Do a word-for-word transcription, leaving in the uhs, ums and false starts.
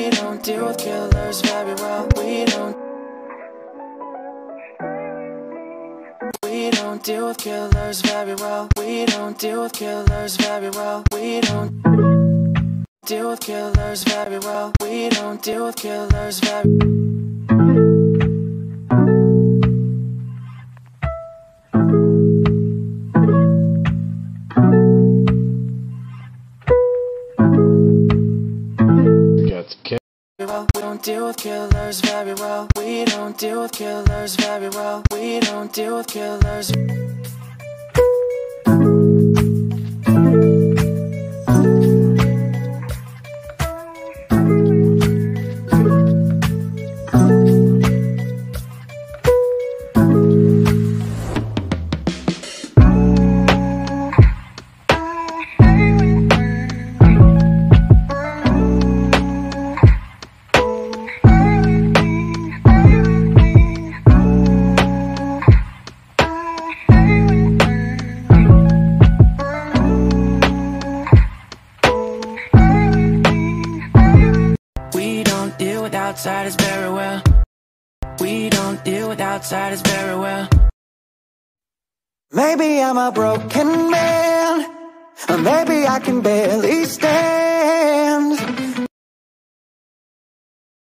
We don't deal with killers very well. We don't. We don't deal with killers very well. We don't deal with killers very well. We don't deal with killers very well. We don't deal with killers very well. We don't deal with killers very well. We don't deal with killers very well. We don't deal with killers. Outsiders very well. We don't deal with outsiders very well. Maybe I'm a broken man, or maybe I can barely stand.